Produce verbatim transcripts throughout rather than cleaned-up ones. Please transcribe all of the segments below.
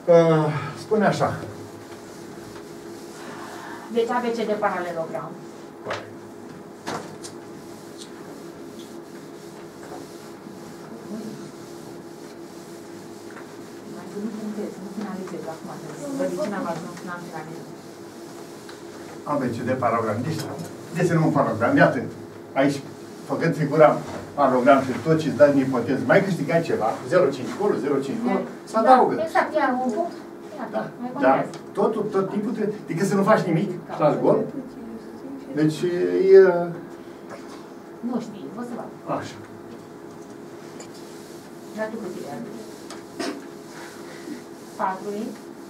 Uh, spune așa. Deci A B C de paralelogram. Corect. Mai să nu punctez, nu finalizez acum. Vă de ce n-am ajuns, n-am finalizat. A B C de paralelogram. Deci, desenăm un paralelogram. Iată, aici, făcând figura paralelogram și tot ce îți dă în ipoteză, mai câștigai ceva, zero virgulă cinci acolo, zero virgulă cinci acolo, să adaugă. Da, exact, iar un punct. Da, da, totul, tot timpul trebuie, decât să nu faci nimic, și lași gol. Deci, e... Nu știi, o să fac. Așa. Dar tu cât e? patru e?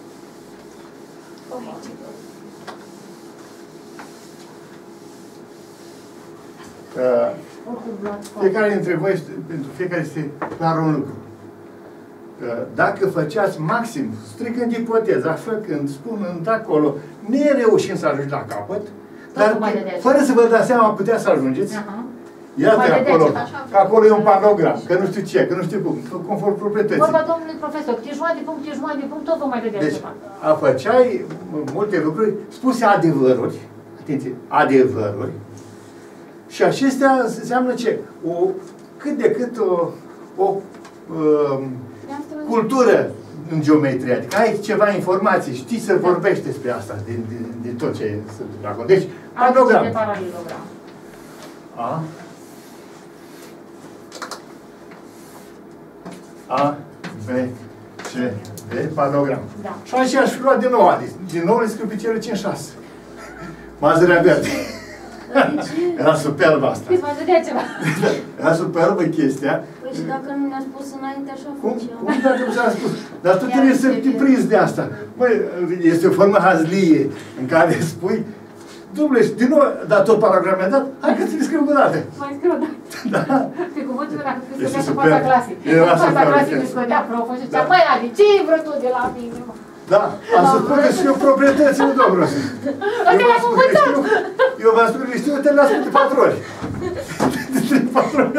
Fiecare dintre voi, pentru fiecare este clar un lucru. Dacă făceați maxim, stricând ipoteza, făcând, spunând acolo, nereușind să ajungi la capăt, dar fără să vă dați seama, putea să ajungeți. Iată acolo, că acolo e un panogram, că nu știu ce, că nu știu cum, conform proprietății. Vorba domnului profesor, câte jumătate de punct, câte jumătate de punct, tot vă mai dădeați deci, ceva. a făceai multe lucruri, spuse adevăruri, atenție, adevăruri, și acestea înseamnă ce? O, cât de cât o, o um, cultură în geometrie, adică ai ceva informații, știi să vorbești despre asta, din, din, din tot ce sunt acolo. Deci, panogram. A. A, B, C, D, panogram. Da. Și așa aș fi luat din nou Alice. Din nou le scriu pe cele cinci șase. Mazărea verde. Era superbă asta. Păi mai dădea ceva. Era superbă chestia. Păi și dacă nu ne-a spus înainte, așa Cum? făceam. Cum dacă nu ți-a spus? Dar tu trebuie să te prinzi de asta. Măi, este o formă hazlie în care spui, dumne, și din nou, dar tot paragrameat, hai că ți-l scriu cu dată. Mai scriu, da. Da. Pe cuvântul meu, dacă Este scădea pe super. fața clasei. Era Pe fața super, clasei chiar. îmi scădea proful și zicea, măi, Adi, ce vrei tu de la mine, mă? Da, am să spun că știu proprietățile, domnul. Asta le-am învățat! Eu v-am spus că știu, te le-am spus de patru ori. De patru ori.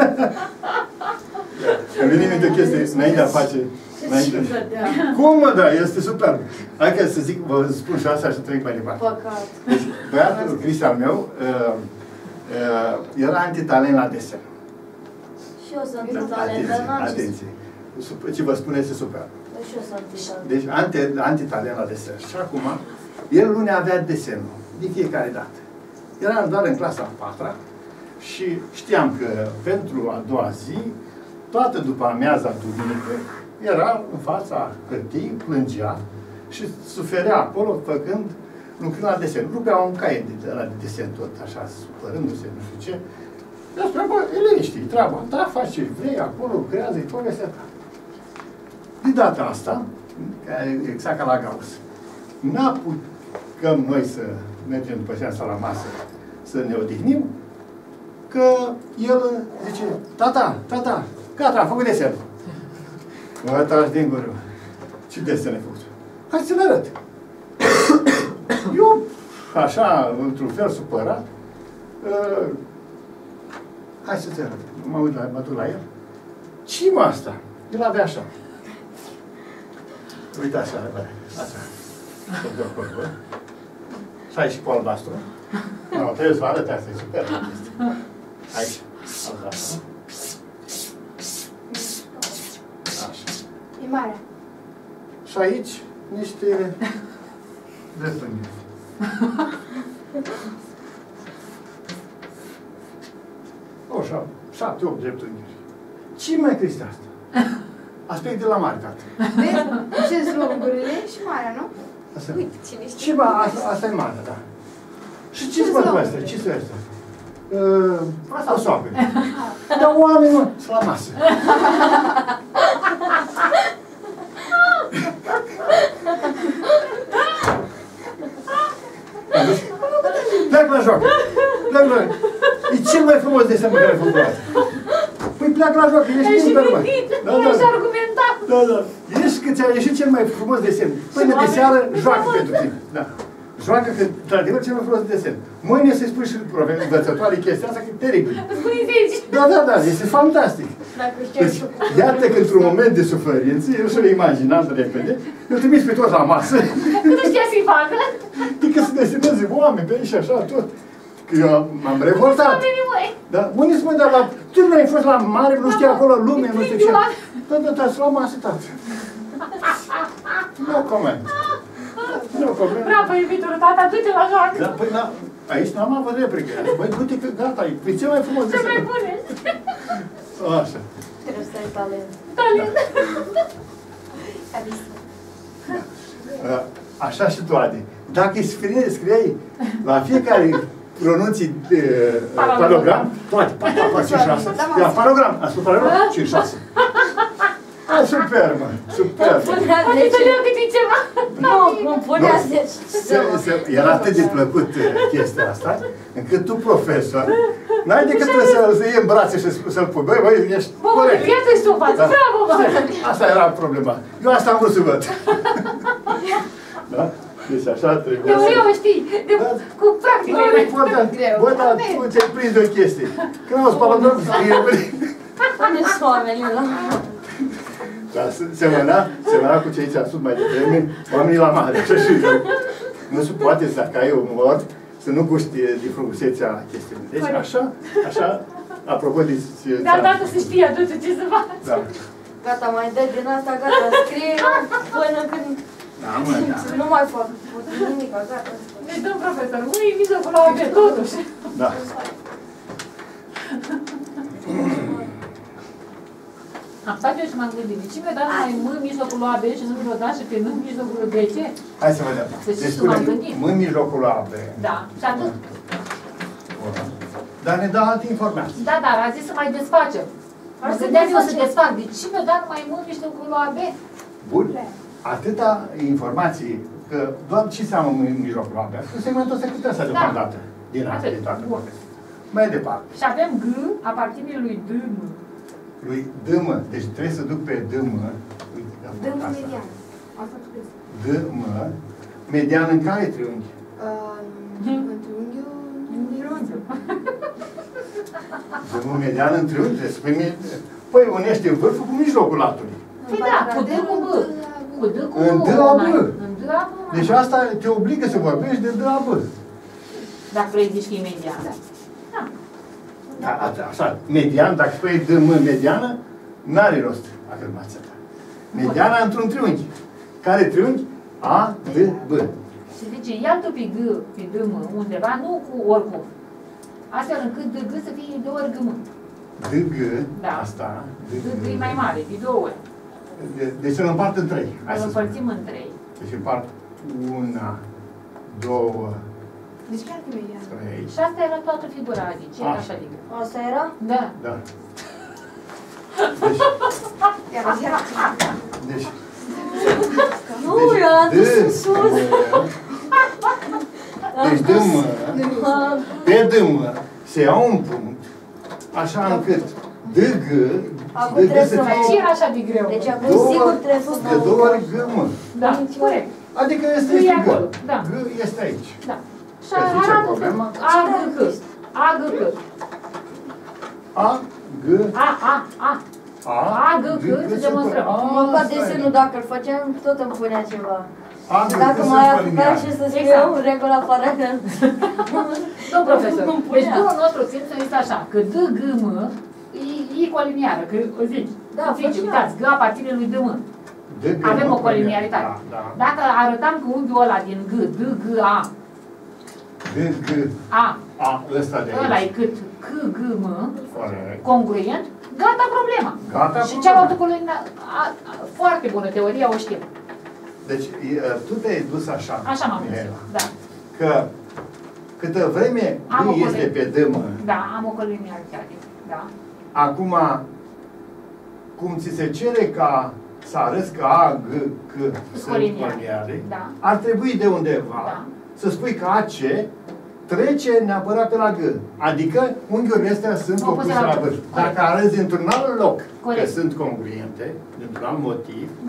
Îmi vine minte o chestie, înainte a face... Înainte. Cum, mă, da, este superb. Hai că să zic, vă spun și asta și trec mai departe. Păcat. Deci, băiatul Cristian meu uh, uh, era antitalent la desen. Și eu sunt Da, talent, dar atenție, n-am ce să... atenție. Sup- Ce vă spune este superb. Și eu sunt talent. Deci, anti, antitalent la desen. Și acum, el nu ne avea desenul, de fiecare dată. Eram doar în clasa a patra și știam că pentru a doua zi, toată după amiaza duminică, era în fața hârtii, plângea și suferea acolo, făcând, lucrând la desen. Rupea un caiet de, de, de desen tot, așa, supărându-se, nu știu ce. Dar spunea, bă, e liniștit, treaba ta, faci ce vrei, acolo lucrează, e povestea ta. De data asta, exact ca la Gauss, n-apucăm noi să mergem după seansa la masă, să ne odihnim, că el zice, tata, tata, gata, am făcut desenul. Mă tragi din gură. Ce desen ai făcut? Hai să-l arăt. Eu, așa, într-un fel supărat, uh, hai să-ți arăt. Mă uit la, mă duc la el. Ce mă asta? El avea așa. Uite așa, așa. Și aici cu albastru. Nu, trebuie să vă arăt asta, e super. Aici. Albastru. E mare. Și aici, niște dreptunghi. Așa, șapte, opt dreptunghi. Ce mai crezi asta? Aspect de la mare, tată. Vezi? Ce sunt locurile și marea, nu? Asta. Uite, cine știe. Ce, ba, asta, asta e mare, da. Și ce-ți văd cu asta? Ce-ți văd asta? Uh, asta o soapă. Dar oamenii, mă, sunt la masă. Pleacă la joacă. Pleacă la joacă. E cel mai frumos desen pe care l-ai făcut asta. Păi pleacă la joacă, ești și liber, mă. da, da. Și argumentat. Da, da. Ești că ți-a ieșit cel mai frumos desen. Până de seară, joacă pentru tine. Da. Joacă că, într-adevăr, cel mai frumos desen. Mâine să-i spui și învățătoarei chestia asta, că e teribil. Îți spui zeci. Da, da, da, este fantastic. Deci, iată că într-un moment de suferință, el și-l imaginat repede, îl trimis pe toți la masă. Că nu știa să-i facă. Adică să deseneze oameni pe aici și așa, tot. Că eu m-am revoltat. Da? Unii spun, dar la... Tu nu ai fost la mare, nu știi acolo lume, nu știu ce. Da, da, da, să luăm masă, tată. Nu coment. Nu coment. Bravo, iubitul tata, du-te la joacă. Da, păi, na, aici n-am avut replică. Băi, uite că gata, e cel mai frumos Ce desen. mai bune. Așa. Trebuie să ai talent. Talent. Așa și tu, Adi. Dacă îi scrie, scriei la fiecare pronunții de uh, palogram, toate, patru, patru, cinci, șase. Ia, palogram, a spus palogram? cinci, șase. A, super, mă, super. Poate să leu câte ceva. Nu, nu punea zece. Era atât de plăcut uh, chestia asta, încât tu, profesor, n-ai decât să-l iei în brațe și să-l pui. Băi, băi, ești Bă, bă, corect. iată-și tu în față. Da. Bravo, bă. Asta era problema. Eu asta am vrut să văd. Da? Deci așa trebuie să... Teoria o știi, de, Da. cu practică. Nu e important. Bă, dar tu ți-ai prins de o chestie. Când auzi palavră, scrie pe... Puneți oamenii la... Da, semăna, semăna cu cei ți-a spus mai devreme, oamenii la mare. Așa și eu. Nu se poate să dacă ai un mort, să nu guști de frumusețea chestiunii. Deci așa, așa, apropo de... Dar dată să știi atunci ce să faci. Da. Gata, mai dă din asta, gata, scrie până când... Da, mă, da. Nu mai fac nimic, gata. Deci, domn profesor, nu e mijlocul la obie, totuși. Da. Am stat eu și m-am gândit, de ce mi-o dat mai mă mijlocul la A B și nu mi-o dat și pe nu mijlocul B C? Hai să vedem. Deci Deci m-am spune, gândit. mă în mijlocul la A B. Da, și atât. Dar ne dă alte informații. Da, dar a zis să mai desfacem. Mă gândeam eu să desfac, de ce mi-o dat mai mult mijlocul la A B? Bun. Atâta informații, că doar ce înseamnă în mijlocul la A B. Că segmentul secretar deocamdată. Din asta de toată povestea. Mai departe. Și avem G, aparține lui D, M. Lui D M. Deci trebuie să duc pe D M. Dăm median. Asta trebuie să... D M. Median în care triunghi? În triunghiul... Triunghiul. D M median în triunghi? Trebuie să pui... Păi unește vârful cu mijlocul latului. Păi da, cu D cu B. Cu D cu În D la B. În D la B. Deci asta te obligă să vorbești de D la B. Dacă vrei zici că e median. Da. Da, așa, median, dacă spui D M mediană, n-are rost afirmația ta. Mediana într-un triunghi. Care triunghi? A, D, B. Și zice, ia tu pe G, pe D, M, undeva, nu cu oricum. Astfel încât D, G să fie de ori G, M. D, G, Da. asta. D, G e mai mare, de două ori. De, deci îl împart în trei. Hai Îl să împărțim spun. în trei. Deci împart una, două, Deci chiar că median. trei. Și asta era toată figura, adică era așa de greu. Asta era? Da. Da. Deci, Era chiar. deci Nu, eu am dus în sus. Deci D, M, pe D, M se ia un punct, așa încât D, G, Acum D, G trebuie să să Dar ce fie era așa de greu? Deci acum două, sigur trebuie să de două ori G, M. Da, corect. Adică este G e este G. acolo, da. G este aici. Da. Și Că zice arată problema? A, G, C. A, G, C. A, G, A, A, A. A, A, G, C, să demonstrăm. Mă, ca desenul, dacă îl făceam, tot îmi punea ceva. A, G, Dacă C, mai sunt apucam liniare. și să scriu Exact. regula paralelă. Domn profesor, Nu-mi deci punea. bunul nostru țintă este așa, că D, G, M e, e coliniară, că o zici. Da, Zici, făceam. uitați, G aparține lui D, M. D, G, Avem M, o coliniaritate. Da, da. Dacă arătam că unghiul ăla din G, D, G, A, D, G, A, A, ăsta de ăla e aici. cât C, G, M, Corect. congruent, gata problema. Gata Și problema. cealaltă colina, a, a, foarte bună teoria, o știm. Deci, e, tu te-ai dus așa, Așa m-am Mihaela, gândit, da. că câtă vreme Am o D este colin- pe D, M, Da, am o coliniaritate, da. acum, cum ți se cere ca să arăți că A, G, C sunt coliniare. coliniare, Da. ar trebui de undeva Da. să spui că A C trece neapărat pe la G. Adică unghiurile astea sunt Opuse opuse la la vârf. vârf. Corect. Dacă arăți într-un alt loc Corect. că sunt congruente, dintr-un alt motiv, Gata.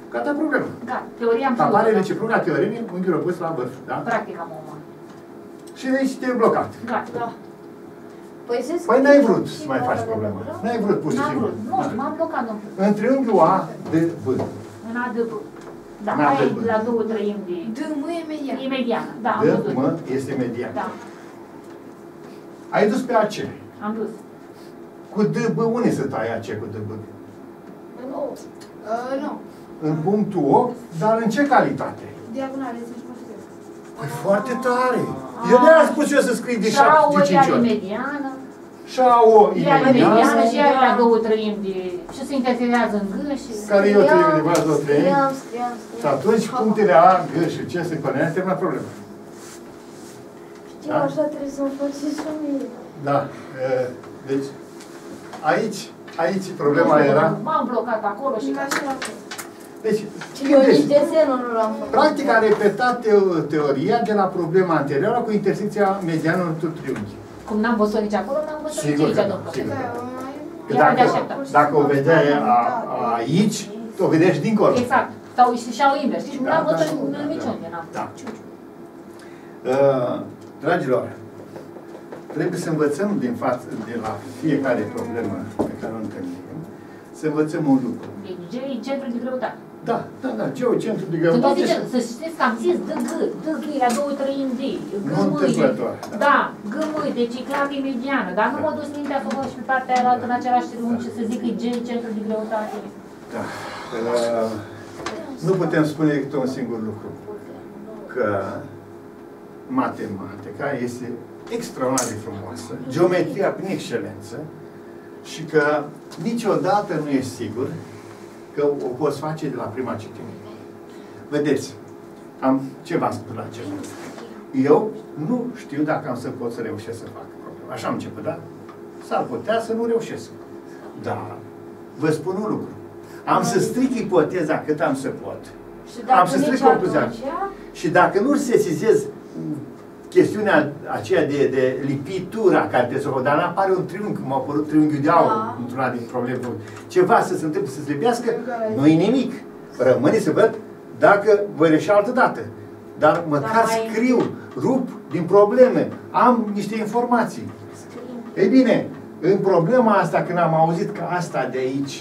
Gata problema. Gata, teoria am Apare făcut. reciproc la teoremie, unghiul opus la vârf. Da? Practic am omul. Și aici te-ai blocat. Gata. Da. Păi, se Păi n-ai vrut scrie să mai faci și problema. la- N-ai vrut pur și N-am simplu. vrut. Nu știu, m-am blocat, nu știu. În triunghiul A de V. În A D B. Da, În A D aia B. e la două treimi de... D, M e median. E mediană, da, am D, văzut. M este median. Da, Ai dus pe A C. am dus. Cu D, B, unde să tai A C cu D, B? Nu. Uh, nu. În punctul O, dar în ce calitate? Diagonale, zici, nu știu. Păi foarte tare! Eu de-aia am spus eu să scrii de Și A O șapte, e cinci are ori. mediană. Și A O e E are median, mediană și are la două treimi de... Și se intersează în G și... care e o treime de bază, o treime. Scriam, scriam, scriam. Și atunci punctele A, G și C se conează, termină problema. Știu, așa trebuie să-mi faci și mie. Da. e, Deci, aici, aici problema era... M-am blocat acolo și ca și la fel. Deci, Eu nici gândește. desenul nu l-am făcut. Practic a repetat teo- teoria de la problema anterioară cu intersecția medianului între triunghi. Cum n-am văzut nici acolo, n-am văzut nici Sigur aici, că da, domnule. sigur. Că Era de dacă, așteptat. dacă o vedeai a- aici, o vedeai și dincolo. Exact. Sau și și-au invers. Știi, Da, n-am da, văzut da, niciunde, da. n-am. Da. Uh, Dragilor, trebuie să învățăm din față, de la fiecare problemă pe care o întâlnim, să învățăm un lucru. Deci G e centru de greutate. Da, da, da, geocentru de Să greutate. tot zice, să știți că am zis D, G, D, G e la două treimi D, G, Nu M, întâmplător, e- da. da, G, M, deci e clar că e mediană, dar nu Da. m-a dus mintea să văd și pe partea aia altă în același triunghi și să zic că e G e centru de greutate. Da. Uh, nu putem spune decât un singur lucru. Că matematica este extraordinar de frumoasă, geometria prin excelență și că niciodată nu e sigur că o poți face de la prima citire. Vedeți, am ce v-am spus la început. Eu nu știu dacă am să pot să reușesc să fac problema. Așa am început, da? S-ar putea să nu reușesc. Dar vă spun un lucru. Am să stric ipoteza cât am să pot. Și dacă Am să stric nici concluzia. atunci, Și dacă nu sesizez chestiunea aceea de, de lipitura care trebuie să o fac, dar n-apare un triunghi, cum a apărut triunghiul de aur Da. într-una din probleme, ceva să se întâmple, să se lipească, nu-i nimic. Rămâne să văd dacă voi reuși altă dată. Dar măcar Dar mai- scriu, rup din probleme, am niște informații. Ei bine, în problema asta, când am auzit că asta de aici,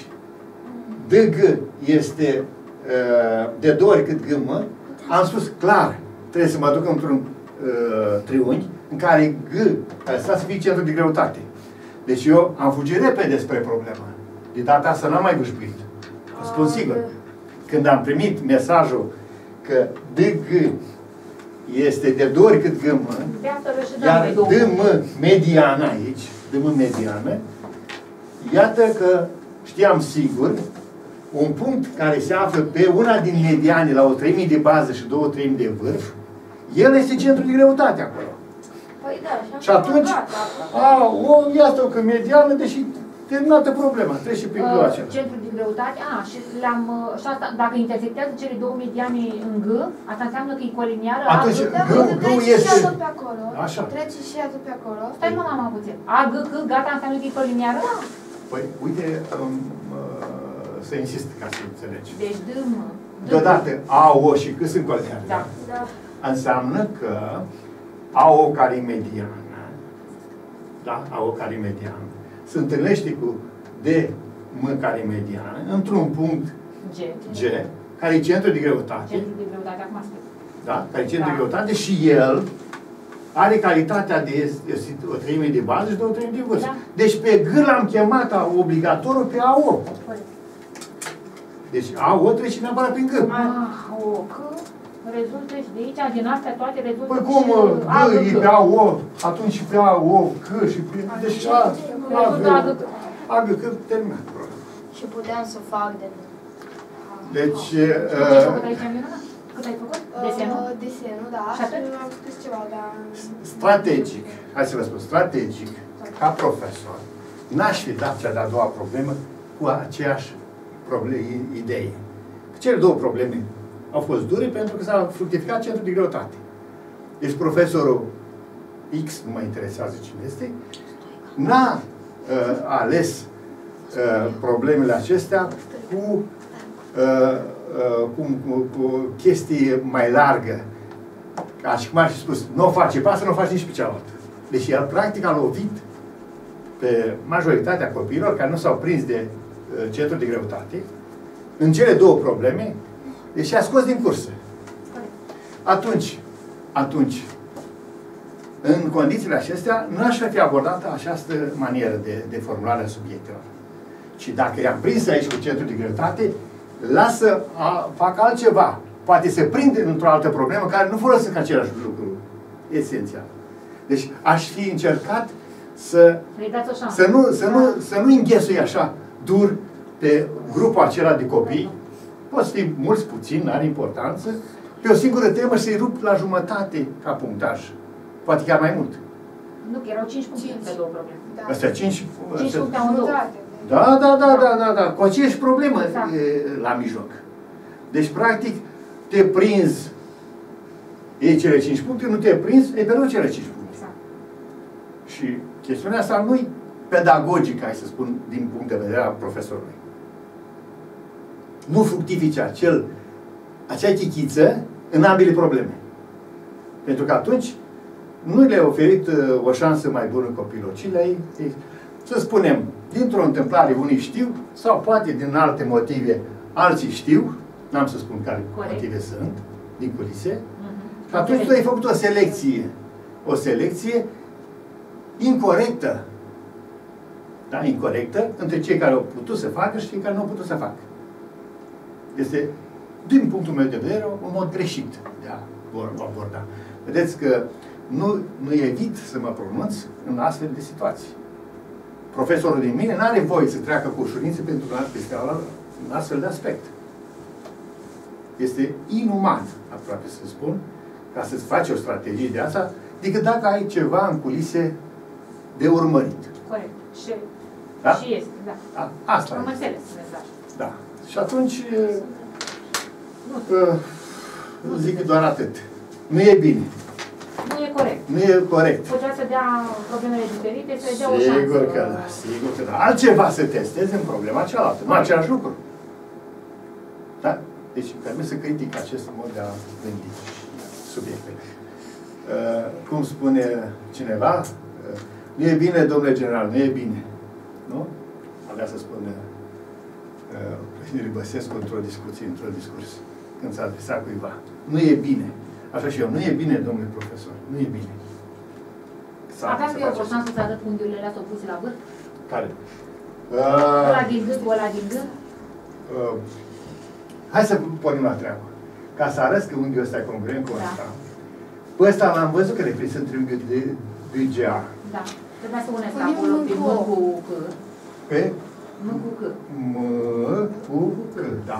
D G este uh, de două ori cât G M, am spus clar, trebuie să mă duc într-un uh, triunghi în care G, care să fie centru de greutate. Deci eu am fugit repede spre problemă. De data asta n-am mai vâșbuit. Vă spun sigur. Când am primit mesajul că D G este de două ori cât G M, De asta vă și iar dăm pe două. D M mediană aici, D M mediană, iată că știam sigur un punct care se află pe una din mediane la o treime de bază și două treimi de vârf, el este centru de greutate acolo. Păi da, Și atunci, a, o, iată că mediană, deși terminată problema, trece pe gâul Uh, acela. centru de greutate, a, și le-am, uh, și asta, dacă intersectează cele două mediane în G, asta înseamnă că e coliniară. Atunci, A, G, Da, G- uite, G trece este- și iată pe acolo. Așa. Trece și iată pe acolo. stai mă, mama, puțin. A, G, C, gata, înseamnă că e coliniară? Da. Păi, uite, um, uh, să insist ca să înțelegi. Deci D, M. D, Deodată, A, O și C sunt coliniare. Da. Da. Înseamnă că A, O care e mediană, da? A, O care e mediană, se întâlnește cu D, M care e mediană, într-un punct G. G, care e centru de greutate, Centru de greutate, acum scrie. da? Care e centru Da. de greutate și el are calitatea de este o treime de bază și două treime de vârf. Da. Deci pe G l-am chemat a, obligatoriu pe A, O. Deci A, O trece neapărat prin G. A, O, C, rezultă și de aici, din astea toate rezultă Păi cum, și A, G G, e C. pe A, O, atunci și pe A, O, C și pe... Deci A, A, Rezultă A, G, C. G, A, G, C, terminat. Și puteam să fac de... Deci, Ce ai făcut uh, aici, Miruna? Cât ai făcut? Desenul? Uh, Desenul, da. Și Și atunci? am scris ceva, dar... strategic, hai să vă spun, strategic, ca profesor, n-aș fi dat cea de-a doua problemă cu aceeași probleme, idee. Cele două probleme au fost dure pentru că s-a fructificat centrul de greutate. Deci profesorul X, nu mă interesează cine este, n-a uh, ales uh, problemele acestea cu uh, uh, cum, cu, cu chestii mai largă, ca și cum ar fi spus, nu o face pe asta, nu o face nici pe cealaltă. Deci el practic a lovit pe majoritatea copiilor care nu s-au prins de uh, centru de greutate în cele două probleme, deci a scos din cursă. Atunci, atunci, în condițiile acestea, nu aș fi abordată această manieră de, de formulare a subiectelor. Și dacă i-am prins aici cu centru de greutate, lasă, a, fac altceva. Poate se prinde într-o altă problemă care nu folosesc același lucru esențial. Deci aș fi încercat să, să, nu, să, nu, să nu înghesui așa dur pe grupul acela de copii. Poți fi mulți, puțini, n-are importanță, pe o singură temă și să-i rup la jumătate ca punctaj. Poate chiar mai mult. Nu, că erau cinci puncte pe două probleme. Da. Astea cinci... cinci puncte au două. Da, da, da, da, da, da. Cu aceeași problemă exact. E, la mijloc. Deci, practic, te prinzi, iei cele cinci puncte, nu te prinzi, ei pe cele cinci puncte. Exact. Și chestiunea asta nu-i pedagogică, hai să spun, din punct de vedere al profesorului. Nu fructifice acel, acea chichiță în ambele probleme. Pentru că atunci nu le-ai oferit uh, o șansă mai bună copilor, ci le-ai, să spunem, dintr-o întâmplare unii știu, sau poate din alte motive alții știu, n-am să spun care Corect. motive sunt, din culise, uh-huh. Și atunci tu ai făcut o selecție, o selecție incorectă, da, incorectă, între cei care au putut să facă și cei care nu au putut să facă. Este, din punctul meu de vedere, un mod greșit de a aborda. Vedeți că nu, nu evit să mă pronunț în astfel de situații. Profesorul din mine nu are voie să treacă cu ușurință pentru un astfel de aspect. Este inuman, aproape să spun, ca să-ți faci o strategie de asta, decât dacă ai ceva în culise de urmărit. Corect. Și, da? și este, da. A, asta Am e. înțeles mesaj. Da. Și atunci uh, zic doar atât. Nu e bine. Nu e corect. Nu e corect. Putea să dea problemele diferite, să dea o șansă. Sigur că da, sigur că da. Altceva să testeze în problema cealaltă. Nu același lucru. Da? Deci, permit să critic acest mod de a gândi subiectele. Uh, cum spune cineva, uh, nu e bine, domnule general, nu e bine. Nu? Avea să spună uh, președintele Băsescu într-o discuție, într-un discurs, când s-a adresat cuiva. Nu e bine. Așa și eu. Nu e bine, domnule profesor. Nu e bine. Aveam eu o șansă să arăt unghiurile alea s-au pus la vârf? Care? Uh, ăla din gând, ăla din gând? Uh, hai să pornim la treabă. Ca să arăți că unghiul ăsta e congruent cu ăsta. Da. Pe ăsta l-am văzut că reprins în triunghiul de, de G A. Da. Trebuia să puneți acolo pe M cu C. Pe? M cu C. M cu C, da.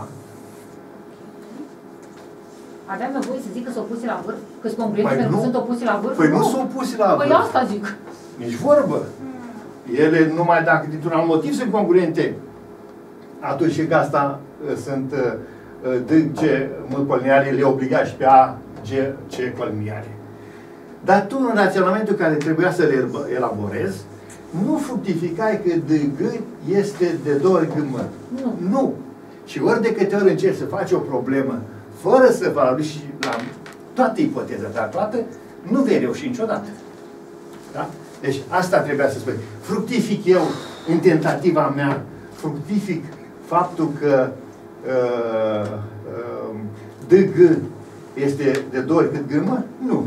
Aveam nevoie să zic că s-au pus la vârf? Că sunt congruente pentru că sunt opuse la vârf? Păi nu s-au pus la vârf. Păi asta zic. Nici vorbă. Ele, numai dacă dintr-un alt motiv sunt congruente, atunci și că asta sunt D, C, M coliniare, le obliga și pe A, G, C coliniare. Dar tu, în raționamentul care trebuia să le elaborezi, nu fructificai că D, G este de două ori G, M. Nu. Nu. Și ori de câte ori încerci să faci o problemă fără să valoriți și la toată ipoteza ta toată, nu vei reuși niciodată. Da? Deci asta trebuia să spui. Fructific eu în tentativa mea, fructific faptul că uh, uh, D G este de două ori cât G M? Nu.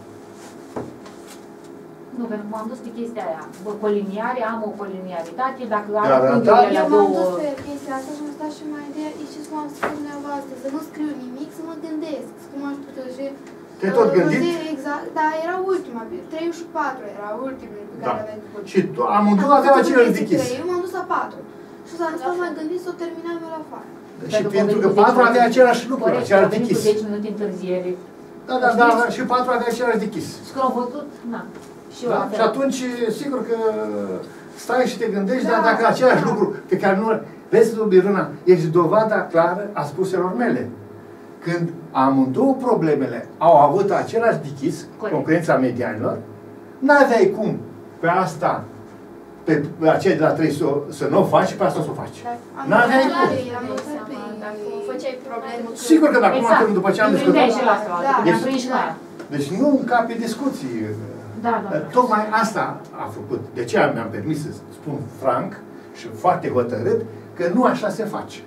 Nu, pentru că m-am dus pe chestia aia. Bă, coliniare, am o coliniaritate, dacă da, are da, unghiurile la două... Eu m-am dus pe chestia asta și am stat și mai de... Și cum am spus dumneavoastră, să nu scriu nimic, să mă gândesc. Cum aș putea și... Te-ai tot gândit? Exact, da, era ultima, trei și patru era ultimul pe care da. aveam făcut. Și tu, amândouă aveau același dichis. Eu m-am dus la patru. Și s-a zis, m-am gândit să o terminam eu la afară. Și pentru că patru avea același lucru, același dichis. Corect, zece minute întârziere. Da, da, da, și patru avea același dichis. Și când au făcut, na. Și, da? Și atunci, sigur că stai și te gândești, da, dar dacă același da. lucru pe care nu... Vezi, Miruna, ești dovada clară a spuselor mele. Când amândouă problemele au avut același dichis, Corect. concurența medianilor, n-aveai cum pe asta pe aceea de la trei să, să nu o faci și pe asta să o faci. N-aveai cum. Dacă făceai problemă... Sigur că dacă exact. acum, după ce am Îi discutat... prindeai și la asta, Da. ne-am prins și la ea. Deci nu încape discuții. Da, da, da. Tocmai asta a făcut. De ce mi-am permis să spun franc și foarte hotărât că nu așa se face.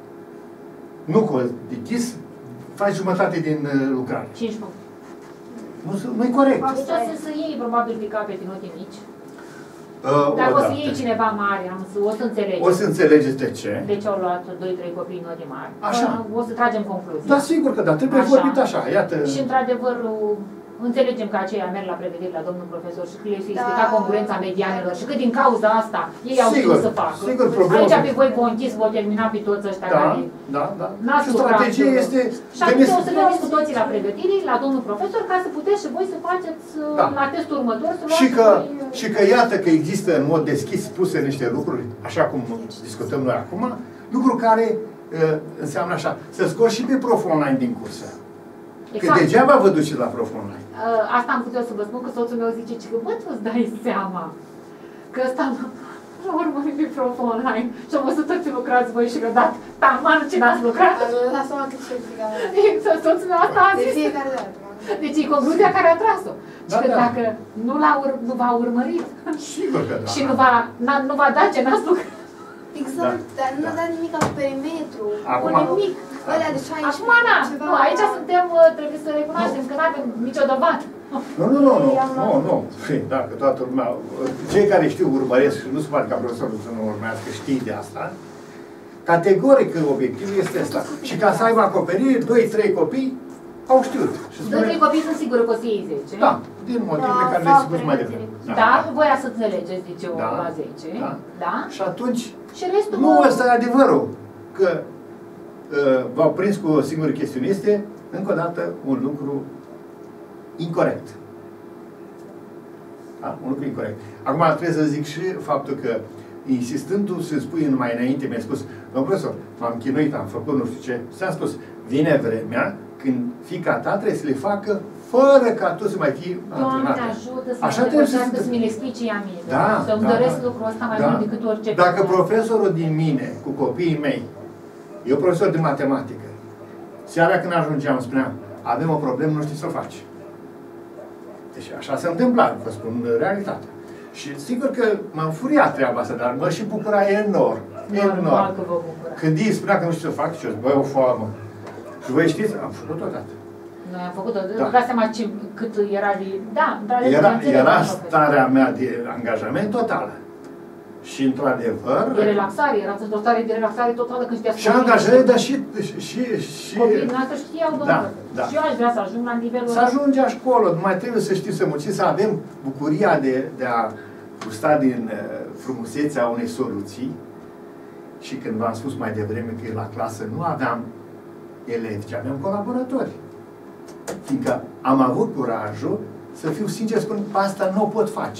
Nu cu dichis, faci jumătate din uh, lucrare. cinci puncte. Nu, nu e corect. Deci o să, să iei probabil pe capete note mici. Uh, Dacă o să odată. iei cineva mare, am să, o să înțelegi. O să înțelegeți de ce. De ce au luat doi trei copii note mari. Așa. O să tragem concluzii. Da, sigur că da, trebuie Așa. vorbit așa. Iată. Și într-adevăr, înțelegem că aceia merg la pregătire la domnul profesor și că le se explica Da. concurența medianelor și că din cauza asta ei au Sigur, știut să facă. sigur, problema- Aici pe voi v-au închis, v-au terminat pe toți ăștia Da, care da, da. n-ați Și lucrat. strategia este... Și atunci o să veniți cu toții la pregătire, la domnul profesor, ca să puteți și voi să faceți Da. la testul următor, să luați Și că, voi, și că iată că există în mod deschis spuse niște lucruri, așa cum discutăm noi acum, lucruri care uh, înseamnă așa, să scoți și pe prof online din cursă. Că Exact. degeaba vă duceți la prof online. Uh, asta am putut să vă spun, că soțul meu zice că, bă, tu îți dai seama că ăsta nu urmărit pe prof online și am văzut toți lucrați voi și că dat taman ce n-ați lucrat. La seama cât și explica. Exact, soțul meu asta a De zis. fiecare dată. Deci e concluzia care a tras-o. Și Da, că da. dacă nu, l-a ur- nu v-a urmărit Sigur că da. și nu va, n-a- nu va da ce n-ați lucrat. Exact, Da. dar nu Da. da nimic pe perimetru. Acum- Nu nimic. Ălea de șaisprezece. Acum, na, nu, aici suntem, uh, trebuie să recunoaștem că nu avem nicio dovadă. Nu, nu, nu, nu, nu, nu. Și dacă toată lumea, cei care știu urmăresc și nu se poate ca profesorul să nu urmească, știi de asta, categoric obiectivul este ăsta. Și ca să aibă acoperire, doi trei copii au știut. Și Doi, spune, trei copii sunt sigură că o să iei zece. da, din motivele Da, care le-ai fac spus mai devreme. pregătire. Dar voia să înțelegeți de ce o Da. la zece. Da. Da? Și atunci, Și restul nu vă- ăsta e adevărul, că uh, v-au prins cu o singură chestiune. Este, încă o dată, un lucru incorect. Da? Un lucru incorect. Acum trebuie să zic și faptul că, insistându să spui numai înainte, mi-ai spus, domnul profesor, m-am chinuit, am făcut nu știu ce, ți-am spus, vine vremea când fiica ta trebuie să le facă fără ca tu să mai fii Doamne antrenată. ajută să Așa mă trebuie să depășească, se să mi le explice ea mie. Da, Să-mi da, doresc da. lucrul ăsta mai Da. mult decât orice. Dacă pe- profesorul din mine, cu copiii mei, eu profesor de matematică, seara când ajungeam, spuneam, avem o problemă, nu știi să o faci. Deci așa se întâmpla, vă spun realitatea. Și sigur că m-a înfuriat treaba asta, dar mă și bucura enorm. Normal Enorm. că vă bucură. Când ei spunea că nu știu să fac, și eu zic, băi, o foamă. Și voi știți, am făcut odată. Noi am făcut-o, Da. vă dați seama ce, cât era de... Da, într-adevăr, Era, înțeleg, era domnul profesor. starea mea de angajament totală. Și într-adevăr... De relaxare, erați într-o stare de relaxare totală când știați Și angajare, dar și... și, și copiii noastre știau, domnul Da, profesor. da. Și eu aș vrea să ajung la nivelul să ajunge acolo, nu mai trebuie să știi să munciți, să avem bucuria de, de a gusta din uh, frumusețea unei soluții. Și când v-am spus mai devreme că la clasă nu aveam elevi, ci aveam colaboratori. Fiindcă am avut curajul să fiu sincer, spun, pe asta nu o pot face.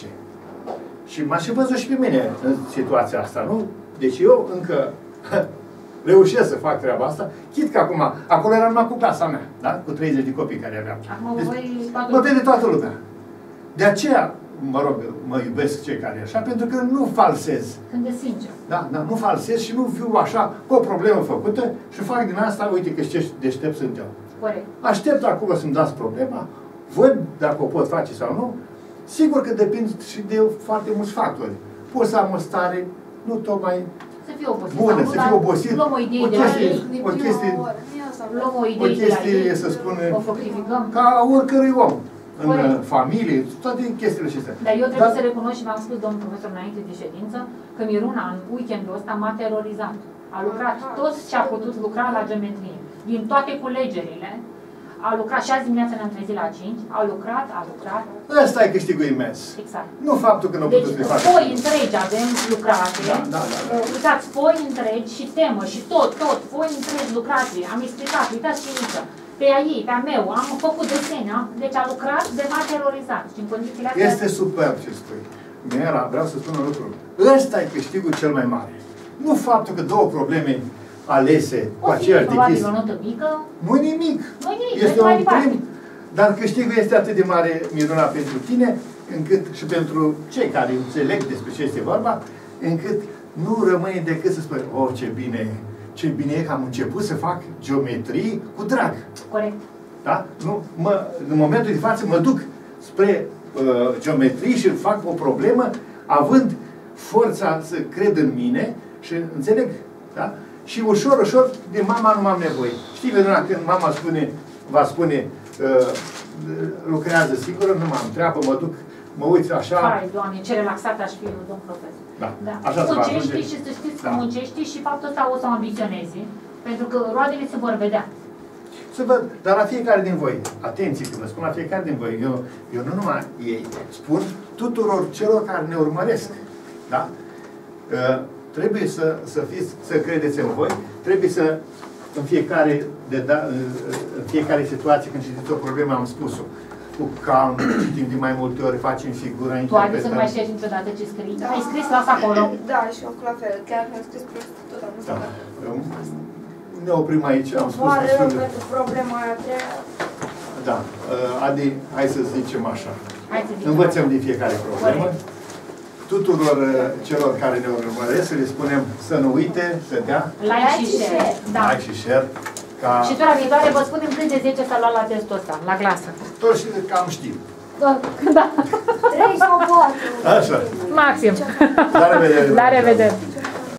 Și m-a și văzut și pe mine în situația asta, nu? Deci eu încă reușesc să fac treaba asta, chit că acum, acolo eram numai cu clasa mea, da? Cu treizeci de copii care aveam. Acum Deci, voi toată mă vede toată lumea. De aceea, mă rog, mă iubesc cei care e așa, pentru că nu falsez. Când de sincer. Da, da, nu falsez și nu fiu așa cu o problemă făcută și fac din asta, uite că ce deștept sunt eu. Corect. Aștept acum să-mi dați problema, văd dacă o pot face sau nu. Sigur că depind și de foarte mulți factori. Pot să am o stare nu tocmai Să fie obosit. bună, sau să nu, fie dar obosit. Luăm o idee O de la chestie- ei. Din o prima chestie- oră. Nu e asta. Luăm o O idee de la chestie, ei. să spune, O fructificăm. ca a oricărui om. În Corect. uh, familie, toate chestiile acestea. Dar eu trebuie Dar- să recunosc și v-am spus, domnul profesor, înainte de ședință, că Miruna, în weekendul ăsta, m-a terorizat. A lucrat toți ce a putut lucra la geometrie. Din toate culegerile, a lucrat, și azi dimineața ne-am trezit la cinci, a lucrat, a lucrat, Ăsta e câștigul imens. exact. Nu faptul că nu Deci, putut să le facă. foi întregi avem lucrate, Da, da, da, da. uh, uitați, foi întregi și temă și tot, tot, foi întregi lucrate, am explicat, uitați și nică, pe a ei, pe a meu, am făcut desene, am, deci a lucrat de m-a terorizat și în condițiile astea... Este superb ce spui. Mera, vreau să spun un lucru. Ăsta e câștigul cel mai mare. Nu faptul că două probleme alese cu O fi aceeași probabil dichis. o notă mică, Nu nimic. nu nimic, Este mergem mai un departe. prim, dar câștigul este atât de mare, Miruna, pentru tine, încât și pentru cei care înțeleg despre ce este vorba, încât nu rămâne decât să spui, oh, ce bine, ce bine e că am început să fac geometrii cu drag. Corect. Da? Nu, mă, în momentul de față mă duc spre uh, geometrii și fac o problemă, având forța să cred în mine și înțeleg. Da? Și ușor, ușor, de mama nu am nevoie. Știi, Veduna, când mama spune, va spune, uh, lucrează singură, nu mă am treabă, mă duc, mă uit așa. Hai, Doamne, ce relaxat aș fi, domn profesor. Da. Da. Așa se va muncești ajunge. și să știți că Da. muncești și faptul ăsta o să o ambiționezi, pentru că roadele se vor vedea. Să văd, dar la fiecare din voi, atenție că vă spun la fiecare din voi, eu, eu nu numai ei, spun tuturor celor care ne urmăresc, da? Uh, trebuie să, să fiți, să credeți în voi, trebuie să, în fiecare, de da, în fiecare situație, când citiți o problemă, am spus-o, cu calm, citim de mai multe ori, facem figura, Tu ai interpretăm. să nu mai știi niciodată ce scrii. Da. Ai scris, lasă acolo. Da, și eu la fel. Chiar mi-am scris prost tot am Da. Ne oprim aici, am spus Pare rău destul de- pentru problema aia treia. Da. Uh, Adi, hai să zicem așa. Hai să zicem Învățăm așa. din fiecare problemă. Tuturor uh, celor care ne urmăresc, să le spunem să nu uite, să dea Like și share. Da. like și share. Ca Și tura viitoare vă spunem cât de zece s-a luat la testul ăsta, la clasă. toți cam știm. Da. Da. Trei sau patru. Așa. Maxim. La revedere! La revedere!